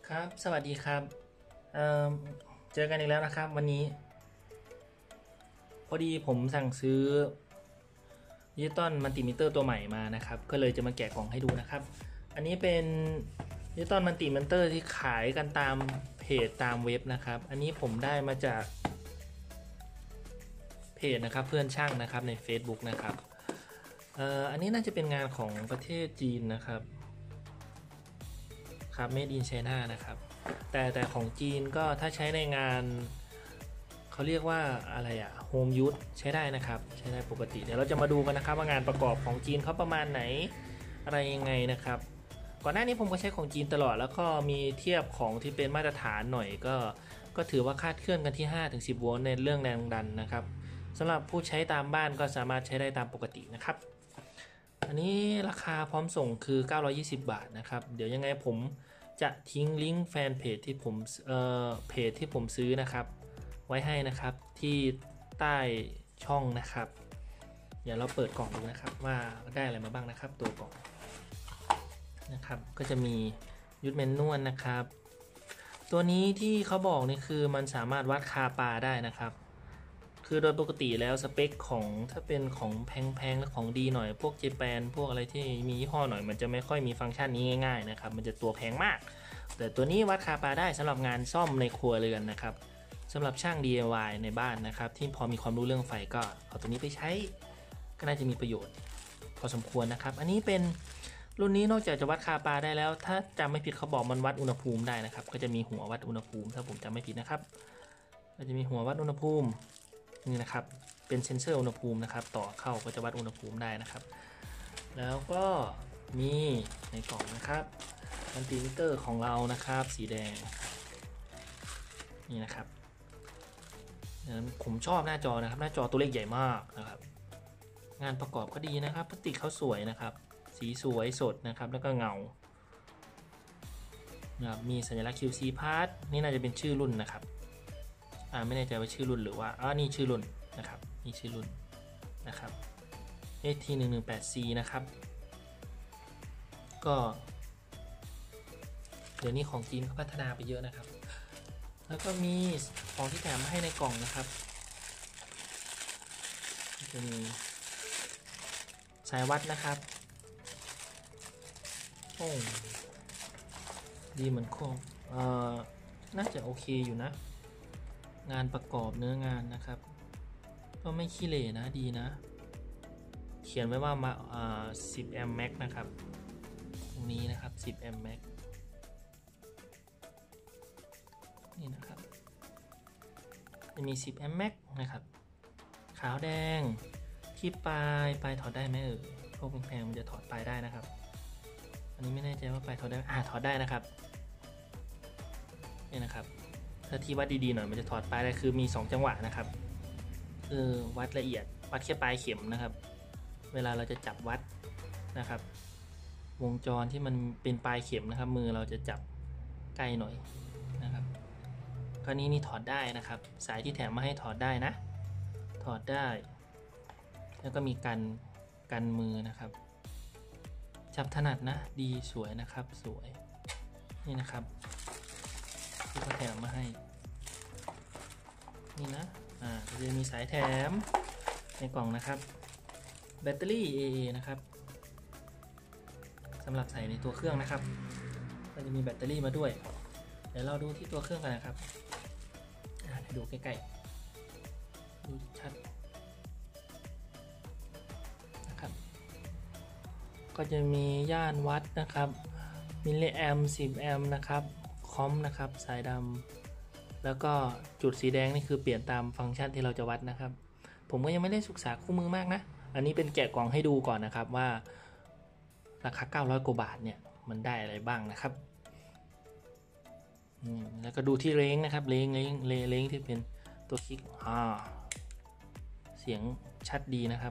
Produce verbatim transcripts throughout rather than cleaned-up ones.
ครับสวัสดีครับเอ่อเจอกันอีกแล้วนะครับวันนี้พอดีผมสั่งซื้อดิจิตอลมัลติมิเตอร์ตัวใหม่มานะครับก็เลยจะมาแกะกล่องให้ดูนะครับอันนี้เป็นดิจิตอลมัลติมิเตอร์ที่ขายกันตามเพจตามเว็บนะครับอันนี้ผมได้มาจากเพจนะครับเพื่อนช่างนะครับใน Facebook นะครับเอ่ออันนี้น่าจะเป็นงานของประเทศจีนนะครับครับ Made in China นะครับแต่แต่ของจีนก็ถ้าใช้ในงานเขาเรียกว่าอะไรอะโฮมยูสใช้ได้นะครับใช้ได้ปกติเดี๋ยวเราจะมาดูกันนะครับว่างานประกอบของจีนเขาประมาณไหนอะไรยังไงนะครับก่อนหน้านี้ผมก็ใช้ของจีนตลอดแล้วก็มีเทียบของที่เป็นมาตรฐานหน่อยก็ก็ถือว่าคาดเคลื่อนกันที่ ห้าถึงสิบ โวลต์ในเรื่องแรงดันนะครับสำหรับผู้ใช้ตามบ้านก็สามารถใช้ได้ตามปกตินะครับอันนี้ราคาพร้อมส่งคือเก้าร้อยยี่สิบบาทนะครับเดี๋ยวยังไงผมจะทิ้งลิงก์แฟนเพจที่ผมเอ่อเพจที่ผมซื้อนะครับไว้ให้นะครับที่ใต้ช่องนะครับเดี๋ยวเราเปิดกล่องดูนะครับว่าได้อะไรมาบ้างนะครับตัวกล่องนะครับก็จะมียูทแมนนวลนะครับตัวนี้ที่เขาบอกนี่คือมันสามารถวัดคาปาได้นะครับคือโดยปกติแล้วสเปคของถ้าเป็นของแพงๆและของดีหน่อยพวกเจแปนพวกอะไรที่มียี่ห้อหน่อยมันจะไม่ค่อยมีฟังก์ชันนี้ง่ายๆนะครับมันจะตัวแพงมากแต่ตัวนี้วัดคาปาได้สำหรับงานซ่อมในครัวเรือนนะครับสำหรับช่าง ดี ไอ วาย ในบ้านนะครับที่พอมีความรู้เรื่องไฟก็เอาตัวนี้ไปใช้ก็น่าจะมีประโยชน์พอสมควรนะครับอันนี้เป็นรุ่นนี้นอกจากจะวัดคาปาได้แล้วถ้าจำไม่ผิดเขาบอกมันวัดอุณหภูมิได้นะครับก็จะมีหัววัดอุณหภูมิถ้าผมจำไม่ผิดนะครับก็จะมีหัววัดอุณหภูมินี่นะครับเป็นเซ็นเซอร์อุณหภูมินะครับต่อเข้าก็จะวัดอุณหภูมิได้นะครับแล้วก็มีในกล่องนะครับมัลติมิเตอร์ของเรานะครับสีแดงนี่นะครับผมชอบหน้าจอนะครับหน้าจอตัวเลขใหญ่มากนะครับงานประกอบก็ดีนะครับพลาสติกเขาสวยนะครับสีสวยสดนะครับแล้วก็เงานะครับมีสัญลักษณ์ คิว ซี Part นี่น่าจะเป็นชื่อรุ่นนะครับอ่าไม่แน่ใจว่าชื่อรุ่นหรือว่าอ่านี่ชื่อรุ่นนะครับนี่ชื่อรุ่นนะครับ เอ ที หนึ่งหนึ่งแปด ซี นะครับก็เดี๋ยวนี้ของจีนเขาพัฒนาไปเยอะนะครับแล้วก็มีของที่แถมมาให้ในกล่องนะครับจะมีสายวัดนะครับโอ้ดีเหมือนโคงเอ่อน่าจะโอเคอยู่นะงานประกอบเนื้องานนะครับก็ไม่ขี้เหร่นะดีนะเขียนไว้ว่ามาอ่าสิบแอมป์แม็กนะครับตรงนี้นะครับสิบแอมป์แม็กนี่นะครับจะมีสิบแอมป์แม็กนะครับขาวแดงที่ปลายปลายถอดได้ไหมเออพวกแพงๆมันจะถอดปลายได้นะครับอันนี้ไม่แน่ใจว่าปลายถอดได้อ่าถอดได้นะครับนี่นะครับถ้าที่วัดดีๆหน่อยมันจะถอดปลายได้คือมีสองจังหวะนะครับคือวัดละเอียดวัดแค่ปลายเข็มนะครับเวลาเราจะจับวัดนะครับวงจรที่มันเป็นปลายเข็มนะครับมือเราจะจับใกล้หน่อยนะครับก็นี้นี่ถอดได้นะครับสายที่แถมมาให้ถอดได้นะถอดได้แล้วก็มีกันกันมือนะครับจับถนัดนะดีสวยนะครับสวยนี่นะครับที่เขาแถมมาให้นี่นะอ่าจะมีสายแถมในกล่องนะครับแบตเตอรี่ เอ เอ นะครับสำหรับใส่ในตัวเครื่องนะครับก็จะมีแบตเตอรี่มาด้วยเดี๋ยวเราดูที่ตัวเครื่องกันนะครับดูใกล้ๆดูชัดนะครับก็จะมีย่านวัดนะครับมิลลิแอมป์สิบแอมป์นะครับคอมนะครับสายดำแล้วก็จุดสีแดงนี่คือเปลี่ยนตามฟังก์ชันที่เราจะวัดนะครับผมก็ยังไม่ได้ศึกษาคู่มือมากนะอันนี้เป็นแกะกล่องให้ดูก่อนนะครับว่าราคาเก้าร้อยกว่าบาทเนี่ยมันได้อะไรบ้างนะครับแล้วก็ดูที่เล้งนะครับเล้งเล้งเล้งที่เป็นตัวคลิกอ่าเสียงชัดดีนะครับ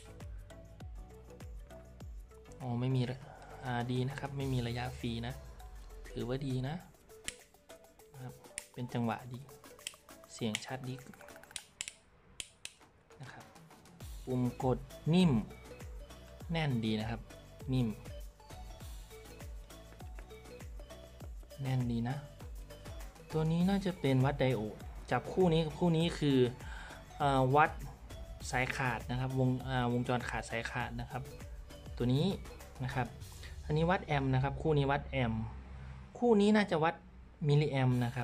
อ๋อไม่มีอ่าดีนะครับไม่มีระยะฟรีนะถือว่าดีนะครับเป็นจังหวะดีเสียงชัดดีนะครับปุ่มกดนิ่มแน่นดีนะครับนิ่มแน่นดีนะตัวนี้น่าจะเป็นวัดไดโอดจับคู่นี้กับคู่นี้คืออวัดสายขาดนะครับวงวงจรขาดสายขาดนะครับตัวนี้นะครับอันนี้วัดแอมป์นะครับคู่นี้วัดแอมป์คู่นี้น่าจะวัดมิลลิแอมป์นะครับ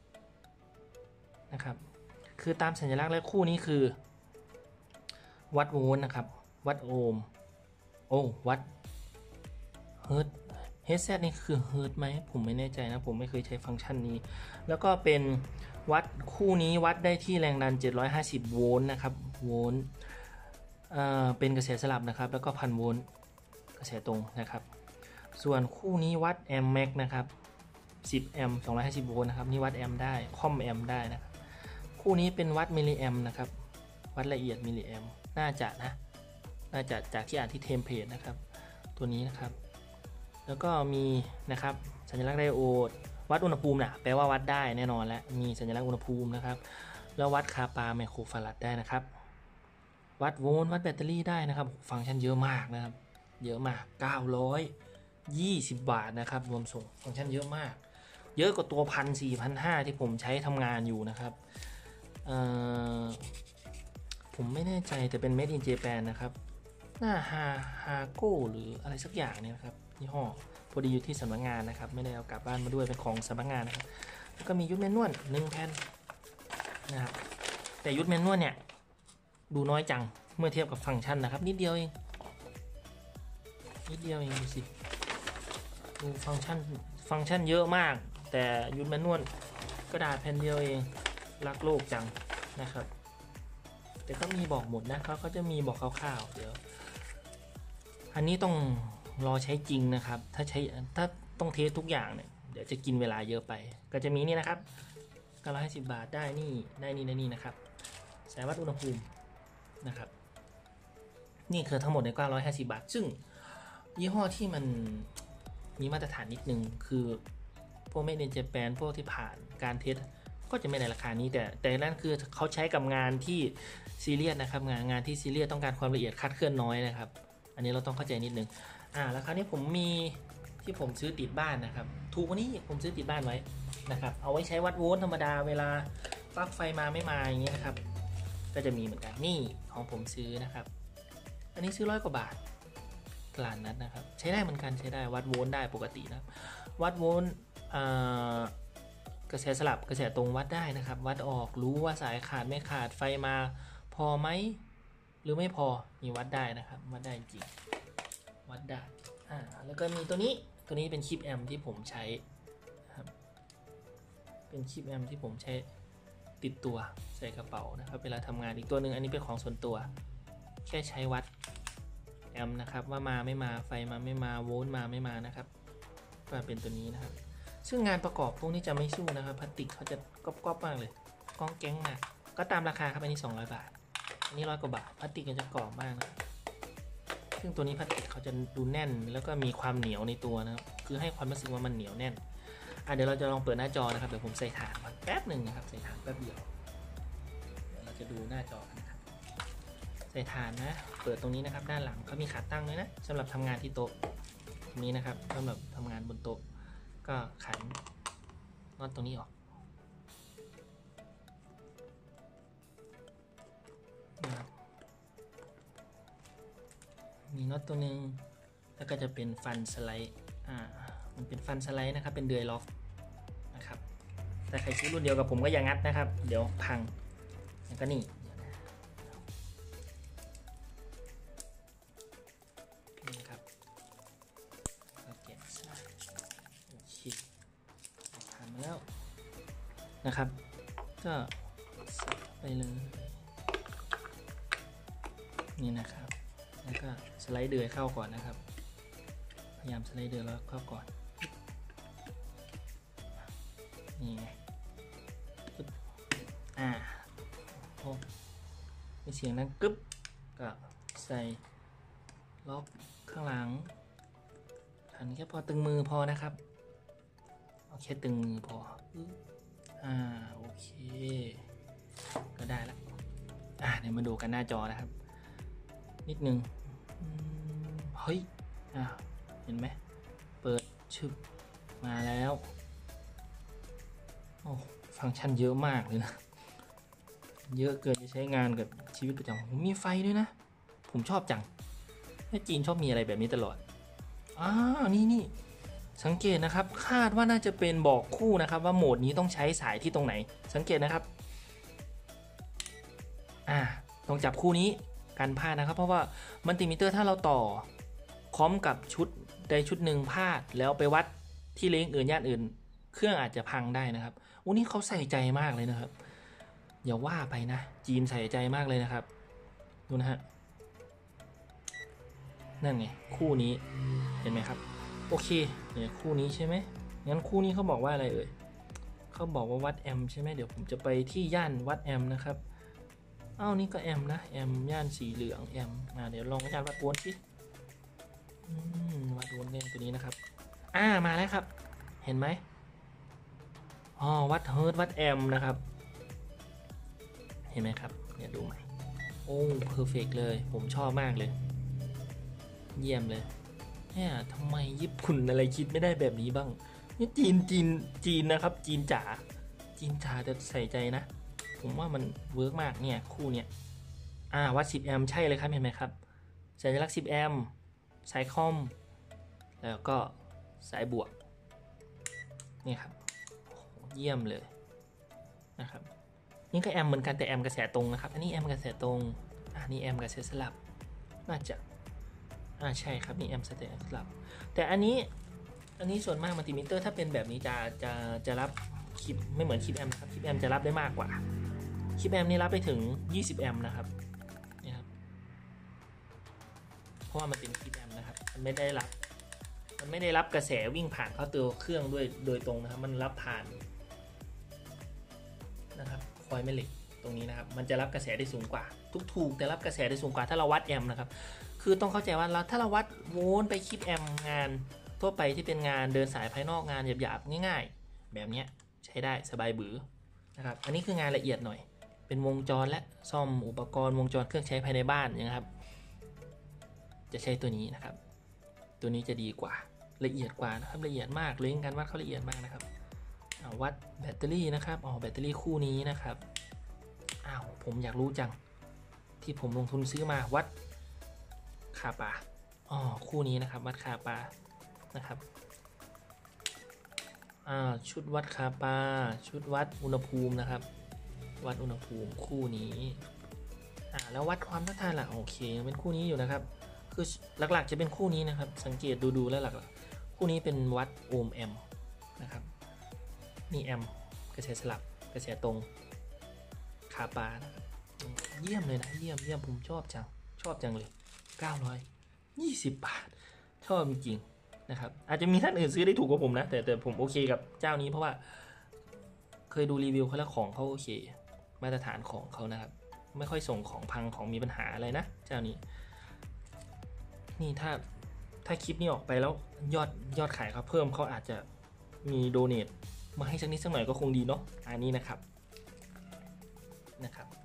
นะครับคือตามสัญลักษณ์แล้วคู่นี้คือวัดโวลต์นะครับวัดโอห์มโอ้วัดเฮิร์ตเฮดเซตนี่คือเฮิร์ตไหมผมไม่แน่ใจนะผมไม่เคยใช้ฟังก์ชันนี้แล้วก็เป็นวัดคู่นี้วัดได้ที่แรงดันเจ็ดร้อยห้าสิบโวลต์นะครับโวลต์เอ่อเป็นกระแสสลับนะครับแล้วก็พันโวลต์กระแสตรงนะครับส่วนคู่นี้วัดแอมป์แม็กนะครับสิบแอมป์สองร้อยห้าสิบโวลต์นะครับนี่วัดแอมป์ได้คอมแอมป์ได้นะครับคู่นี้เป็นวัดมิลลิแอมป์นะครับวัดละเอียดมิลลิแอมป์น่าจะนะน่าจะจากที่อ่านที่เทมเพลตนะครับตัวนี้นะครับแล้วก็มีนะครับสัญลักษณ์ไดโอดวัดอุณหภูมินะแปลว่าวัดได้แน่นอนแล้วมีสัญลักษณ์อุณหภูมินะครับแล้ววัดคาปาไมโครฟาราดได้นะครับวัดโวลต์วัดแบตเตอรี่ได้นะครับฟังก์ชันเยอะมากนะครับเยอะมากเก้าร้อยยี่สิบบาทนะครับรวมส่งฟังก์ชันเยอะมากเยอะกว่าตัวพันสี่พันห้าที่ผมใช้ทำงานอยู่นะครับผมไม่แน่ใจแต่เป็น Made in Japan นะครับหน้าฮาฮาโก้หรืออะไรสักอย่างเนี่ยครับยี่ห้อพอดีอยู่ที่สำนักงานนะครับไม่ได้เอากลับบ้านมาด้วยเป็นของสำนักงานนะครับแล้วก็มียุทธแมนนวลหนึ่งแผ่นนะครับแต่ยุทธแมนนวลเนี่ยดูน้อยจังเมื่อเทียบกับฟังก์ชันนะครับนิดเดียวเองนิดเดียวเองดูสิดูฟังก์ชันฟังก์ชันเยอะมากแต่ยุทธแมนนวลกระดาษแผ่นเดียวเองรักโลกจังนะครับแต่ก็มีบอกหมดนะเขาก็จะมีบอกคร่าวๆเดี๋ยวอันนี้ต้องรอใช้จริงนะครับถ้าใช้ถ้าต้องเทสทุกอย่างเนี่ยเดี๋ยวจะกินเวลาเยอะไปก็จะมีนี่นะครับเก้าร้อยห้าสิบบาทได้นี่ได้นี่ได้นี่นะครับสายวัดอุณหภูมินะครับนี่คือทั้งหมดในเก้าร้อยห้าสิบบาทซึ่งยี่ห้อที่มันมีมาตรฐานนิดนึงคือพวก Made in Japan พวกที่ผ่านการเทสก็จะไม่ในราคานี้แต่แต่นั่นคือเขาใช้กับงานที่ซีเรียสนะครับงานงานที่ซีเรียสต้องการความละเอียดคลาดเคลื่อนน้อยนะครับอันนี้เราต้องเข้าใจนิดนึงอ่าแล้วคราวนี้ผมมีที่ผมซื้อติดบ้านนะครับถูกกว่านี้ผมซื้อติดบ้านไว้นะครับเอาไว้ใช้วัดโวลต์ธรรมดาเวลาปลั๊กไฟมาไม่มาอย่างนี้นะครับก็จะมีเหมือนกันนี่ของผมซื้อนะครับอันนี้ซื้อร้อยกว่าบาทตลาดนัดนะครับใช้ได้เหมือนกันใช้ได้วัดโวลต์ได้ปกตินะวัดโวลต์อ่ากระแสสลับกระแสตรงวัดได้นะครับวัดออกรู้ว่าสายขาดไม่ขาดไฟมาพอไหมหรือไม่พอมีวัดได้นะครับวัดได้จริงวัดได้อ่าแล้วก็มีตัวนี้ตัวนี้เป็นคลิปแอมที่ผมใช้ครับเป็นคลิปแอมที่ผมใช้ติดตัวใส่กระเป๋านะครับเวลาทำงานอีกตัวหนึ่งอันนี้เป็นของส่วนตัวแค่ใช้วัดแอมนะครับว่ามาไม่มาไฟมาไม่มาโวลต์มาไม่มานะครับก็เป็นตัวนี้นะครับซึ่งงานประกอบพวกนี้จะไม่สู้นะครับพลาสติกเขาจะก๊อบๆมากเลยก้องแก๊งมากก็ตามราคาครับอันนี้สองร้อยบาทอันนี้ร้อยกว่าบาทพลาสติกจะกรอบมากนะซึ่งตัวนี้พลาสติกเขาจะดูแน่นแล้วก็มีความเหนียวในตัวนะครับคือให้ความรู้สึกว่ามันเหนียวแน่นอ่ะเดี๋ยวเราจะลองเปิดหน้าจอนะครับเดี๋ยวผมใส่ถ่านแป๊บหนึ่งนะครับใส่ถ่านแป๊บเดียวเดี๋ยวเราจะดูหน้าจอกันนะครับใส่ถ่านนะเปิดตรงนี้นะครับด้านหลังเขามีขาตั้งเลยนะสำหรับทำงานที่โต๊ะตรงนี้นะครับสำหรับทำงานบนโต๊ะก็ขันน็อตตรงนี้ออกนะครับมีน็อตตัวหนึ่งแล้วก็จะเป็นฟันสไลด์อ่ามันเป็นฟันสไลด์นะครับเป็นเดือยล็อกนะครับแต่ใครซื้อรุ่นเดียวกับผมก็อย่างงัดนะครับเดี๋ยวพังแล้วก็นี่นี่ครับโอเคผ่านมาแล้วนะครับก็ใส่ไปเลยนี่นะครับแล้วก็สไลด์เดือยเข้าก่อนนะครับพยายามสไลด์เดือยแล้วเข้าก่อนนี่ไงอ่าพอมีเสียงดังกึ๊บก็ใส่ล็อกข้างหลังหันแค่พอตึงมือพอนะครับเอาแค่ตึงมือพออ่าโอเคก็ได้แล้วอ่าเดี๋ยวมาดูกันหน้าจอนะครับนิดนึงเฮ้ยอ่าเห็นไหมเปิดชึบมาแล้วฟังก์ชันเยอะมากเลยนะเยอะเกินจะใช้งานกับชีวิตประจำผมมีไฟด้วยนะผมชอบจังให้จีนชอบมีอะไรแบบนี้ตลอดอ้าวนี่นี่สังเกตนะครับคาดว่าน่าจะเป็นบอกคู่นะครับว่าโหมดนี้ต้องใช้สายที่ตรงไหนสังเกตนะครับอ่าต้องจับคู่นี้กันพลาดนะครับเพราะว่ามัลติมิเตอร์ถ้าเราต่อพร้อมกับชุดใดชุดหนึ่งพลาดแล้วไปวัดที่เลนอื่นย่านอื่นเครื่องอาจจะพังได้นะครับอู้นี่เขาใส่ใจมากเลยนะครับอย่าว่าไปนะจีนใส่ใจมากเลยนะครับดูนะฮะนั่นไงคู่นี้เห็นไหมครับโอเคเนี่ยคู่นี้ใช่ไหมงั้นคู่นี้เขาบอกว่าอะไรเอ่ยเขาบอกว่าวัดแอมใช่ไหมเดี๋ยวผมจะไปที่ย่านวัดแอมนะครับอ้าวนี่ก็แอมนะแอมย่านสีเหลืองแอมอ่าเดี๋ยวลองย่านวัดโวลต์สิวัดโวลต์เนี่ยตัวนี้นะครับอ่ามาแล้วครับเห็นไหมอ๋อวัดเฮิร์ตวัดแอมนะครับเห็นไหมครับเนี่ยดูใหม่โอ้เพอร์เฟกต์เลยผมชอบมากเลยเยี่ยมเลยเนี่ยทำไมญี่ปุ่นอะไรคิดไม่ได้แบบนี้บ้างนี่จีนจีนจีนนะครับจีนจ๋าจีนจ๋าแต่ใส่ใจนะผมว่ามันเวิร์กมากเนี่ยคู่เนี่ยอ่าวัดสิบแอมป์ใช่เลยครับเห็นไหมครับสัญลักษณ์สิบแอมป์สายคอมแล้วก็สายบวกนี่ครับเยี่ยมเลยนะครับนี่ก็แอมเหมือนกันแต่แอมกระแสตรงนะครับอันนี้แอมกระแสตรงอ่านี่แอมกระแสสลับน่าจะอ่าใช่ครับนี่แอมสเตตสลับแต่อันนี้อันนี้ส่วนมากมัลติมิเตอร์ถ้าเป็นแบบนี้จะจะจะรับคลิปไม่เหมือนคลิปแอมนะครับคลิปแอมจะรับได้มากกว่าคลิปแอมนี่รับไปถึงยี่สิบแอมนะครับนี่ครับเพราะว่ามันเป็นคลิปแอมนะครับมันไม่ได้รับมันไม่ได้รับกระแสวิ่งผ่านเข้าตัวเครื่องด้วยโดยตรงนะครับมันรับผ่านนะครับคอยแม่เหล็กตรงนี้นะครับมันจะรับกระแสได้สูงกว่าทุกถูกแต่รับกระแสได้สูงกว่าถ้าเราวัดแอมนะครับคือต้องเข้าใจว่าเราถ้าเราวัดโวลต์ไปคลิปแอมงานทั่วไปที่เป็นงานเดินสายภายนอกงานหยาบๆง่ายๆแบบนี้ใช้ได้สบายบือนะครับอันนี้คืองานละเอียดหน่อยเป็นวงจรและซ่อมอุปกรณ์วงจรเครื่องใช้ภายในบ้านนะครับจะใช้ตัวนี้นะครับตัวนี้จะดีกว่าละเอียดกว่านะครับละเอียดมากเลยการวัดเขาละเอียดมากนะครับวัดแบตเตอรี่นะครับอ๋อแบตเตอรี่คู่นี้นะครับอ้าวผมอยากรู้จังที่ผมลงทุนซื้อมาวัดคาปาอ๋อคู่นี้นะครับวัดคาปานะครับอ่าชุดวัดคาปาชุดวัดอุณหภูมินะครับวัดอุณหภูมิคู่นี้อ่าแล้ววัดความต้านทานล่ะโอเคเป็นคู่นี้อยู่นะครับคือหลักๆจะเป็นคู่นี้นะครับสังเกตดูๆแล้วหลักๆคู่นี้เป็นวัดโอห์มแอมป์นะครับนี่แอมป์กระแสสลับกระแสตรงคาปานะครับเยี่ยมเลยนะเยี่ยมเยี่ยมผมชอบจังชอบจังเลยเก้าร้อยยี่สิบบาทชอบจริงๆนะครับอาจจะมีท่านอื่นซื้อได้ถูกกว่าผมนะแต่แต่ผมโอเคกับเจ้านี้เพราะว่าเคยดูรีวิวเขาแล้วของเขาโอเคมาตรฐานของเขานะครับไม่ค่อยส่งของพังของมีปัญหาอะไรนะเจ้านี้นี่ถ้าถ้าคลิปนี้ออกไปแล้วยอดยอดขายเขาเพิ่มเขาอาจจะมีโดเนทมาให้สักนิดสักหน่อยก็คงดีเนาะอันนี้นะครับนะครับ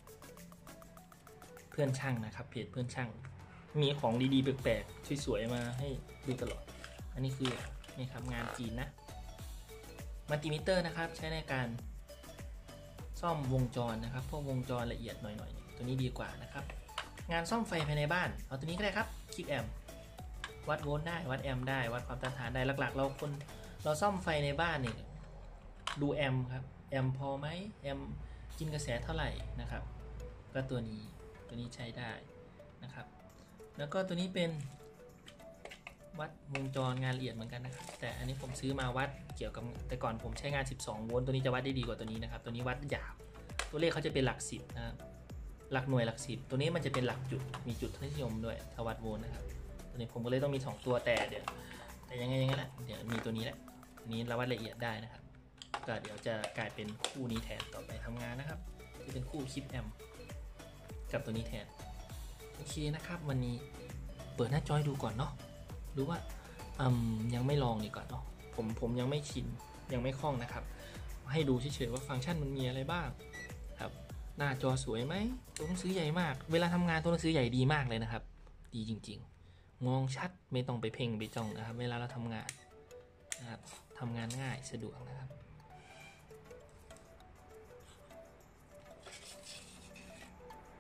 เพื่อนช่างนะครับเพจเพื่อนช่างมีของดีๆแปลกๆสวยๆมาให้ดูตลอดอันนี้คือนี่ครับงานจีนนะมัลติมิเตอร์นะครับใช้ในการซ่อมวงจรนะครับพวกวงจรละเอียดหน่อยๆตัวนี้ดีกว่านะครับงานซ่อมไฟภายในบ้านเอาตัวนี้ก็ได้ครับคลิปแอมวัดโวลต์ได้วัดแอมได้วัดความต้านทานได้หลักๆเราคนเราซ่อมไฟในบ้านนี่ดูแอมครับแอมพอไหมแอมกินกระแสเท่าไหร่นะครับก็ตัวนี้ตัวนี้ใช้ได้นะครับแล้วก็ตัวนี้เป็นวัดวงจรงานละเอียดเหมือนกันนะครับแต่อันนี้ผมซื้อมาวัดเกี่ยวกับแต่ก่อนผมใช้งานสิบสองโวลต์ตัวนี้จะวัดได้ดีกว่าตัวนี้นะครับตัวนี้วัดหยาบตัวเลขเขาจะเป็นหลักสิบนะครับหลักหน่วยหลักสิบตัวนี้มันจะเป็นหลักจุดมีจุดนิยมด้วยถ้าวัดโวลต์นะครับตัวนี้ผมก็เลยต้องมีสองตัวแต่เดี๋ยวแต่ยังไงยังไงแหละเดี๋ยวมีตัวนี้แหละนี้เราวัดละเอียดได้นะครับก็เดี๋ยวจะกลายเป็นคู่นี้แทนต่อไปทำงานนะครับจะเป็นคู่คลิปแอมกับตัวนี้แทนโอเคนะครับวันนี้เปิดหน้าจอยดูก่อนเนาะดูว่าอืมยังไม่ลองดีก่อนเนาะผมผมยังไม่ชินยังไม่คล่องนะครับให้ดูเฉยๆว่าฟังก์ชันมันมีอะไรบ้างครับหน้าจอสวยไหมตัวหนังสือใหญ่มากเวลาทำงานตัวหนังสือใหญ่ดีมากเลยนะครับดีจริงๆมองชัดไม่ต้องไปเพ่งไปจ้องนะครับเวลาเราทำงานนะครับทำงานง่ายสะดวกนะครับ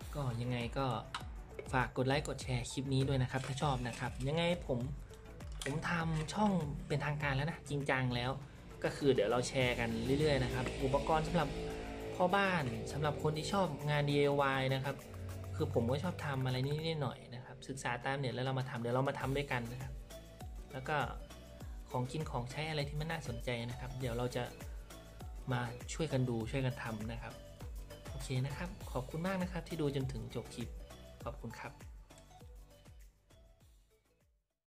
ก็ยังไงก็ฝากกดไลค์กดแชร์คลิปนี้ด้วยนะครับถ้าชอบนะครับยังไงผมผมทำช่องเป็นทางการแล้วนะจริงจังแล้วก็คือเดี๋ยวเราแชร์กันเรื่อยๆนะครับอุปกรณ์สำหรับพ่อบ้านสำหรับคนที่ชอบงาน ดี ไอ วาย นะครับคือผมก็ชอบทำอะไรนิดๆหน่อยๆนะครับศึกษาตามเน็ตแล้วเรามาทำเดี๋ยวเรามาทำด้วยกันนะครับแล้วก็ของกินของใช้อะไรที่มันน่าสนใจนะครับเดี๋ยวเราจะมาช่วยกันดูช่วยกันทำนะครับโอเคนะครับขอบคุณมากนะครับที่ดูจนถึงจบคลิปขอบคุณครับ